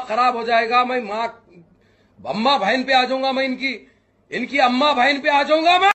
दिमाग खराब हो जाएगा। मैं माँ अम्मा बहन पे आ जाऊंगा, मैं इनकी अम्मा बहन पे आ जाऊंगा मैं।